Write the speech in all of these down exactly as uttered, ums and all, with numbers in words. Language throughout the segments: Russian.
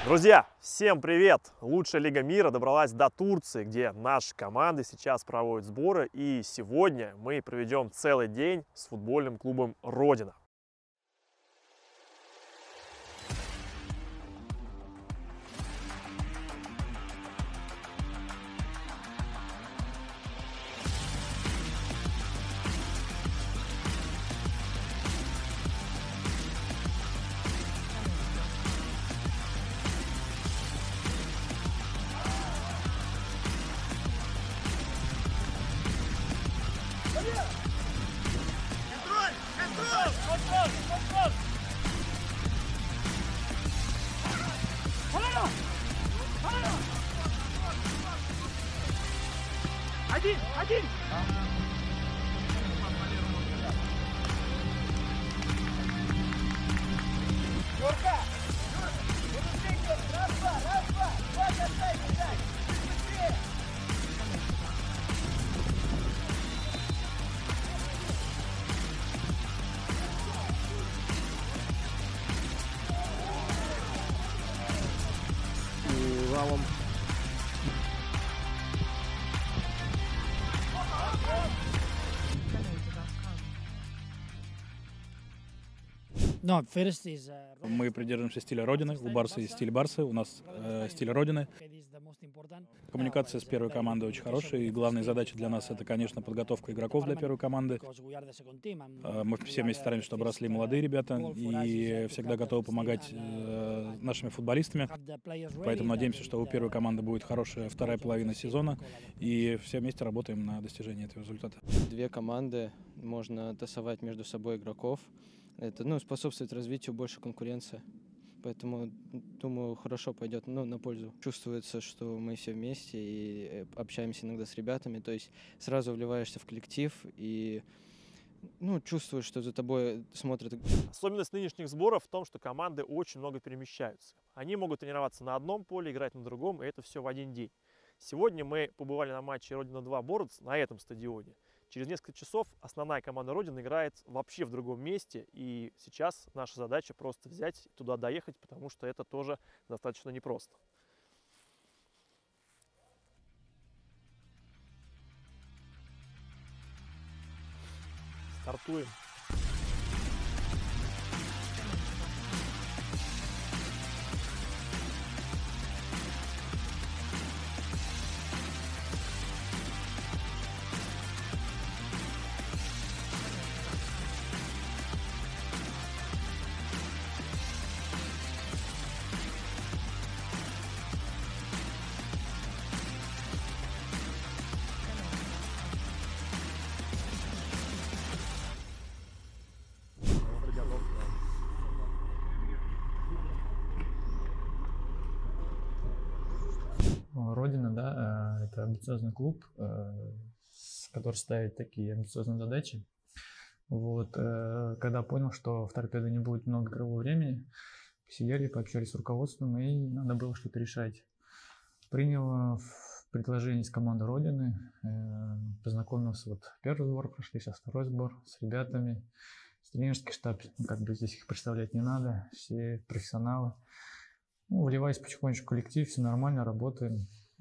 Друзья, всем привет! Лучшая лига мира добралась до Турции, где наши команды сейчас проводят сборы. И сегодня мы проведем целый день с футбольным клубом «Родина». Один, один! Юрка! Раз, два, раз, два! Вот, отдай, отдай! Быстрее! Валом. No, first is, uh, Мы придерживаемся стиля Родины. У Барса есть стиль Барсы, у нас э, стиль Родины. is the most important. Коммуникация с первой командой очень хорошая, и главная задача для нас — это, конечно, подготовка игроков для первой команды. Because we are the second team and Э, Мы все вместе стараемся, чтобы росли молодые ребята, и всегда готовы помогать э, нашими футболистами. have the players ready. Поэтому надеемся, что у первой команды будет хорошая вторая половина сезона, и все вместе работаем на достижение этого результата. Две команды, можно тасовать между собой игроков. Это, ну, способствует развитию, больше конкуренции. Поэтому, думаю, хорошо пойдет, ну, на пользу. Чувствуется, что мы все вместе и э, общаемся иногда с ребятами. То есть сразу вливаешься в коллектив и, ну, чувствуешь, что за тобой смотрят. Особенность нынешних сборов в том, что команды очень много перемещаются. Они могут тренироваться на одном поле, играть на другом, и это все в один день. Сегодня мы побывали на матче «Родина-два Борец» на этом стадионе. Через несколько часов основная команда «Родина» играет вообще в другом месте, и сейчас наша задача просто взять и туда доехать, потому что это тоже достаточно непросто. Стартуем. Родина, да, это амбициозный клуб, который ставит такие амбициозные задачи. Вот, когда понял, что в торпедо не будет много игрового времени, посидели, пообщались с руководством, и надо было что-то решать. Принял предложение с команды Родины, познакомился, вот первый сбор прошли, сейчас второй сбор с ребятами, с тренерский штаб, ну, как бы здесь их представлять не надо, все профессионалы. Ну, вливаясь потихонечку в коллектив, все нормально, работаем,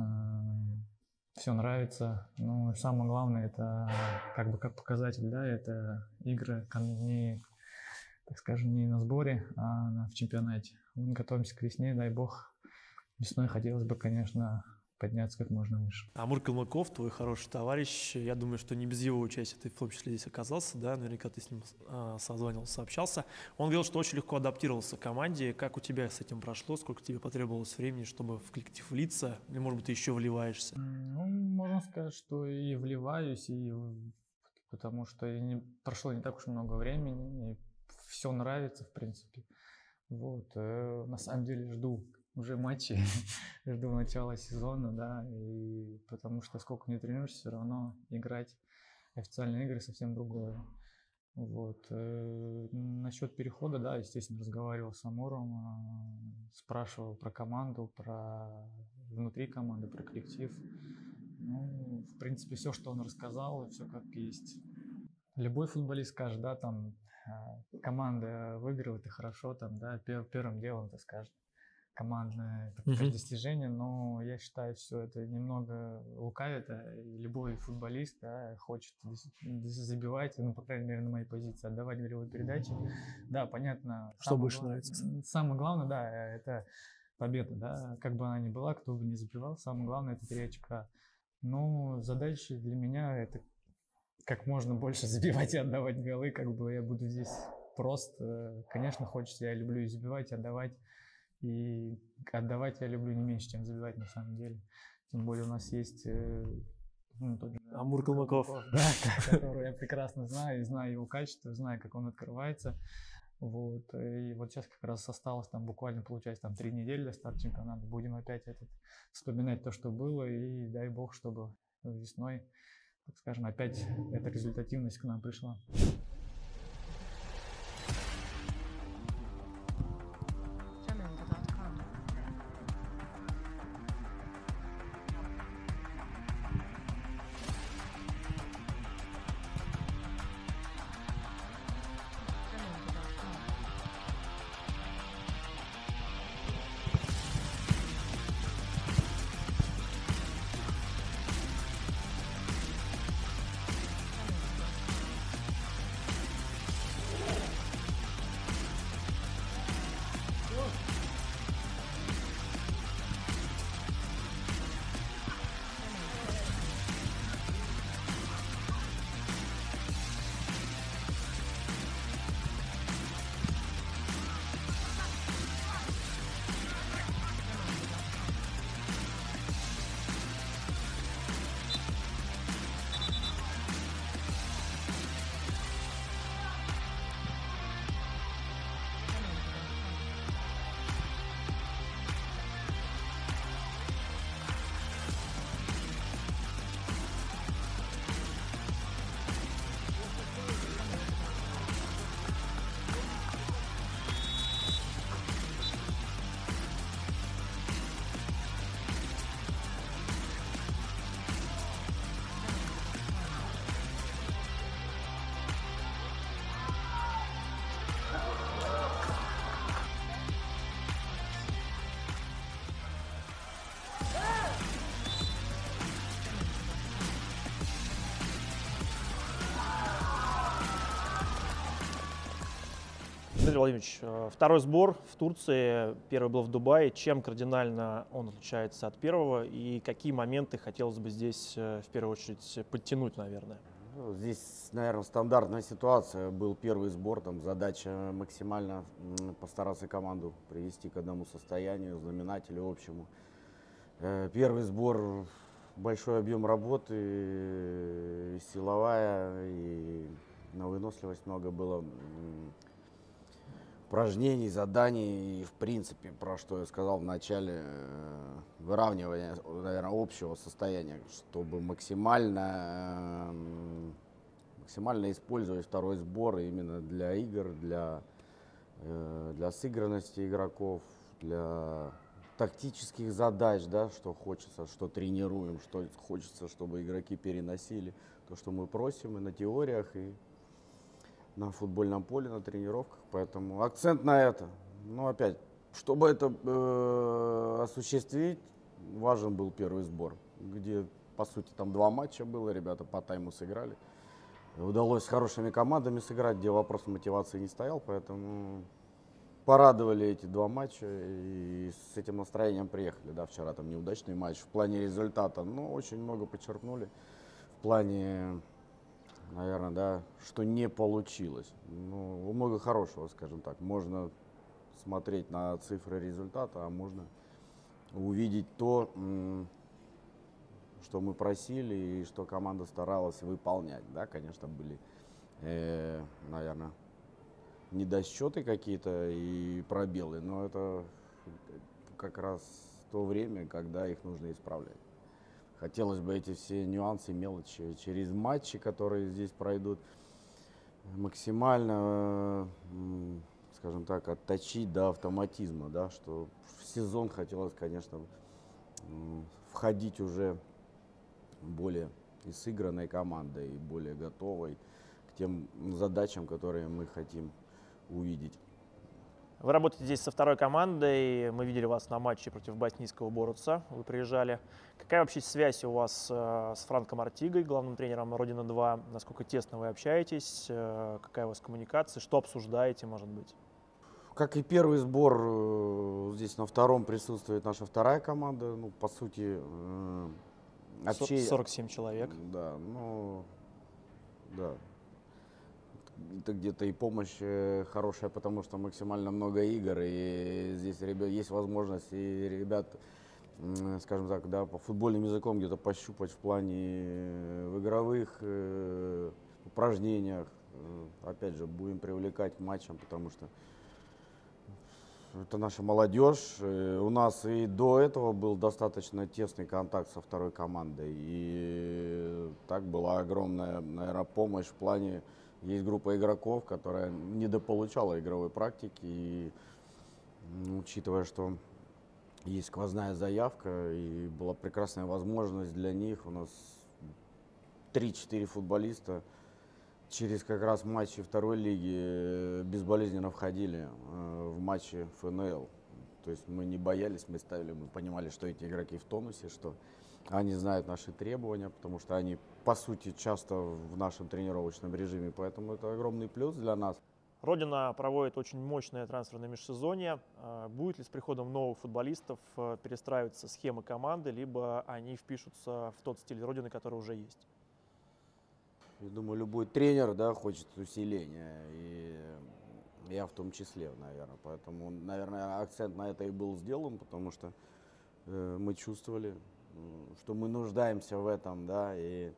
все нравится. Но самое главное, это как бы как показатель, да, это игры не, так скажем, не на сборе, а на, в чемпионате. Мы готовимся к весне, дай бог. Весной хотелось бы, конечно, подняться как можно выше. Амур Калмыков, твой хороший товарищ, я думаю, что не без его участия ты в том числе здесь оказался, да, наверняка ты с ним э, созванивался, общался. Он говорил, что очень легко адаптировался к команде. Как у тебя с этим прошло? Сколько тебе потребовалось времени, чтобы в коллектив влиться? Или, может быть, ты еще вливаешься? Ну, можно сказать, что и вливаюсь, и потому что и не, прошло не так уж много времени, и все нравится, в принципе. Вот, э, на самом деле жду уже матчи, жду начала сезона, да, и потому что сколько не тренируешься, все равно играть официальные игры совсем другое. Вот. Насчет перехода, да, естественно, разговаривал с Амуром, спрашивал про команду, про внутри команды, про коллектив. Ну, в принципе, все, что он рассказал, все как есть. Любой футболист скажет, да, там команда выигрывает и хорошо, там, да, пер, первым делом ты скажешь. командное, так сказать, Мгм. достижение, но я считаю, все это немного лукавит, а, и любой футболист, да, хочет дес- дес- забивать, ну, по крайней мере, на моей позиции, отдавать голевые передачи. Да, понятно. Что самое больше главное- нравится? м, Самое главное, да, это победа, да, как бы она ни была, кто бы ни забивал, самое главное это три очка. Ну, задача для меня это как можно больше забивать и отдавать голы, как бы я буду здесь прост. Э, Конечно, хочется, я люблю и забивать, и отдавать. И отдавать я люблю не меньше, чем забивать на самом деле. Тем более у нас есть э, ну, тот же Амур Калмыков. да, ко- которого я прекрасно знаю, и знаю его качество, знаю, как он открывается. Вот. И вот сейчас как раз осталось там буквально, получается, там три недели до старта чемпионата. Будем опять этот, вспоминать то, что было, и дай бог, чтобы весной, так скажем, опять эта результативность к нам пришла. Jamendo dot com. Jamendo dot com. Дмитрий Владимирович, э, второй сбор в Турции, первый был в Дубае. Чем кардинально он отличается от первого и какие моменты хотелось бы здесь э, в первую очередь подтянуть, наверное? Ну, здесь, наверное, стандартная ситуация. Был первый сбор, там задача максимально м, постараться команду привести к одному состоянию, знаменателю общему. Э, Первый сбор, большой объем работы, и силовая, и на выносливость много было м, упражнений, заданий, и в принципе, про что я сказал в начале, э, выравнивание, наверное, общего состояния, чтобы максимально, э, максимально использовать второй сбор именно для игр, для, э, для сыгранности игроков, для тактических задач, да, что хочется, что тренируем, что хочется, чтобы игроки переносили, то, что мы просим и на теориях, и на футбольном поле, на тренировках, поэтому акцент на это. Но опять, чтобы это э, осуществить, важен был первый сбор, где, по сути, там два матча было, ребята по тайму сыграли. Удалось с хорошими командами сыграть, где вопрос мотивации не стоял, поэтому порадовали эти два матча и с этим настроением приехали. Да, вчера там неудачный матч в плане результата, но очень много подчеркнули в плане, наверное, да, что не получилось. Ну, много хорошего, скажем так. Можно смотреть на цифры результата, а можно увидеть то, м, что мы просили и что команда старалась выполнять. Да, конечно, были, э, наверное, недосчеты какие-то и пробелы, но это как раз то время, когда их нужно исправлять. Хотелось бы эти все нюансы, мелочи через матчи, которые здесь пройдут, максимально, м, скажем так, отточить до автоматизма, да, что в сезон хотелось, конечно, м, входить уже более и сыгранной командой, и более готовой к тем задачам, которые мы хотим увидеть. Вы работаете здесь со второй командой, мы видели вас на матче против боснийского Боруца, вы приезжали. Какая вообще связь у вас э, с Франком Артигой, главным тренером Родина два? Насколько тесно вы общаетесь, э, какая у вас коммуникация, что обсуждаете, может быть? Как и первый сбор, э, здесь на втором присутствует наша вторая команда, ну, по сути, э, общение... сорок семь человек. Да, ну, да. Это где-то и помощь э, хорошая, потому что максимально много игр, и здесь ребят, есть возможность и ребят, э, скажем так, да, по футбольным языком где-то пощупать в плане э, в игровых э, упражнениях. Э, опять же, будем привлекать к матчам, потому что это наша молодежь. Э, у нас и до этого был достаточно тесный контакт со второй командой, и так была огромная, наверное, помощь в плане. Есть группа игроков, которая недополучала игровой практики, и учитывая, что есть сквозная заявка, и была прекрасная возможность для них, у нас три-четыре футболиста через как раз матчи второй лиги безболезненно входили в матчи эф эн эл. То есть мы не боялись, мы ставили, мы понимали, что эти игроки в тонусе, что они знают наши требования, потому что они, по сути, часто в нашем тренировочном режиме, поэтому это огромный плюс для нас. Родина проводит очень мощное трансферное межсезонье. Будет ли с приходом новых футболистов перестраиваться схема команды, либо они впишутся в тот стиль Родины, который уже есть? Я думаю, любой тренер, да, хочет усиления, и я в том числе, наверное. Поэтому, наверное, акцент на это и был сделан, потому что э, мы чувствовали, что мы нуждаемся в этом, да, и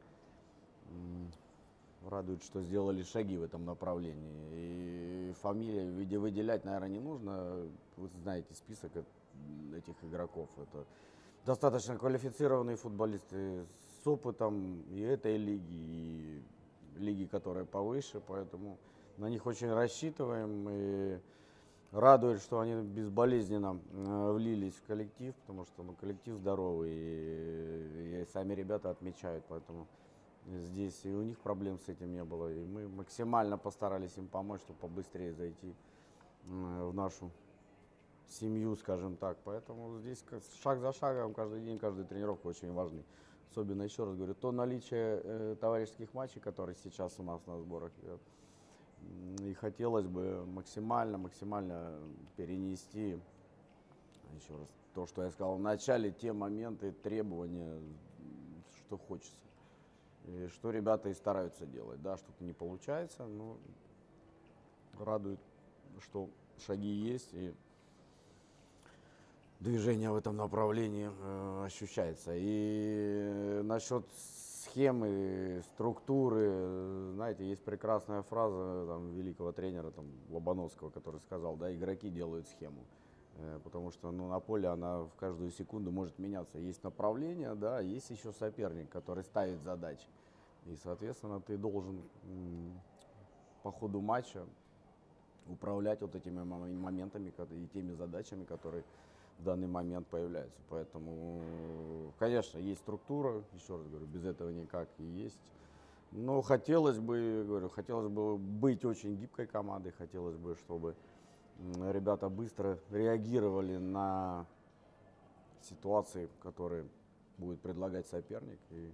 радует, что сделали шаги в этом направлении. И фамилии в виде выделять, наверное, не нужно. Вы знаете список этих игроков. Это достаточно квалифицированные футболисты с опытом и этой лиги, и лиги, которая повыше, поэтому на них очень рассчитываем. И радует, что они безболезненно э, влились в коллектив, потому что ну, коллектив здоровый, и, и сами ребята отмечают, поэтому здесь и у них проблем с этим не было. И мы максимально постарались им помочь, чтобы побыстрее зайти э, в нашу семью, скажем так. Поэтому здесь шаг за шагом, каждый день, каждая тренировка очень важны. Особенно, еще раз говорю, то наличие э, товарищеских матчей, которые сейчас у нас на сборах идет. И хотелось бы максимально, максимально перенести, еще раз, то, что я сказал в начале, те моменты, требования, что хочется. И что ребята и стараются делать. Да, что-то не получается, но радует, что шаги есть, и движение в этом направлении э, ощущается. И насчет схемы, структуры, знаете, есть прекрасная фраза там, великого тренера там, Лобановского, который сказал, да, игроки делают схему, э, потому что ну, на поле она в каждую секунду может меняться. Есть направление, да, есть еще соперник, который ставит задачи. И, соответственно, ты должен м, по ходу матча управлять вот этими моментами и теми задачами, которые в данный момент появляются. Поэтому, конечно, есть структура, еще раз говорю, без этого никак и есть. Но хотелось бы, говорю, хотелось бы быть очень гибкой командой, хотелось бы, чтобы ребята быстро реагировали на ситуации, которые будет предлагать соперник. И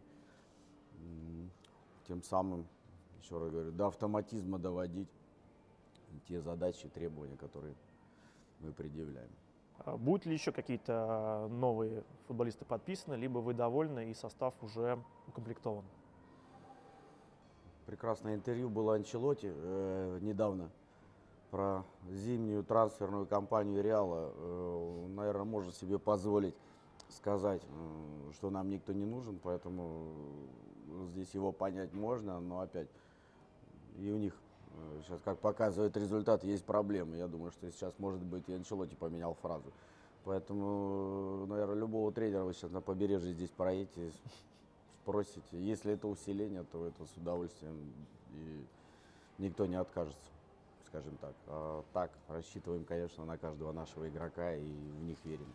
тем самым, еще раз говорю, до автоматизма доводить те задачи, требования, которые мы предъявляем. Будут ли еще какие-то новые футболисты подписаны, либо вы довольны и состав уже укомплектован? Прекрасное интервью было Анчелотти э, недавно про зимнюю трансферную кампанию Реала. Э, наверное, может себе позволить сказать, э, что нам никто не нужен, поэтому здесь его понять можно, но опять и у них сейчас, как показывает результат, есть проблемы. Я думаю, что сейчас, может быть, и Анчелотти поменял фразу. Поэтому, наверное, любого тренера вы сейчас на побережье здесь проедете, спросите. Если это усиление, то это с удовольствием. И никто не откажется, скажем так. А так, рассчитываем, конечно, на каждого нашего игрока и в них верим.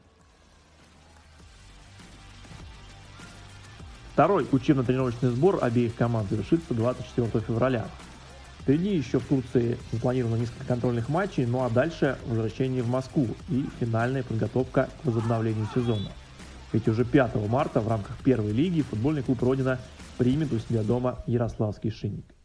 Второй учебно-тренировочный сбор обеих команд завершится двадцать четвёртого февраля. Впереди еще в Турции запланировано несколько контрольных матчей, ну а дальше возвращение в Москву и финальная подготовка к возобновлению сезона. Ведь уже пятого марта в рамках первой лиги футбольный клуб «Родина» примет у себя дома Ярославский «Шинник».